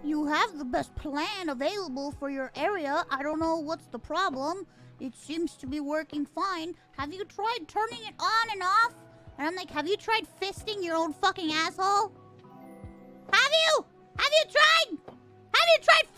You have the best plan available for your area. I don't know what's the problem. It seems to be working fine. Have you tried turning it on and off? And I'm like, have you tried fisting your own fucking asshole? Have you? Have you tried? Have you tried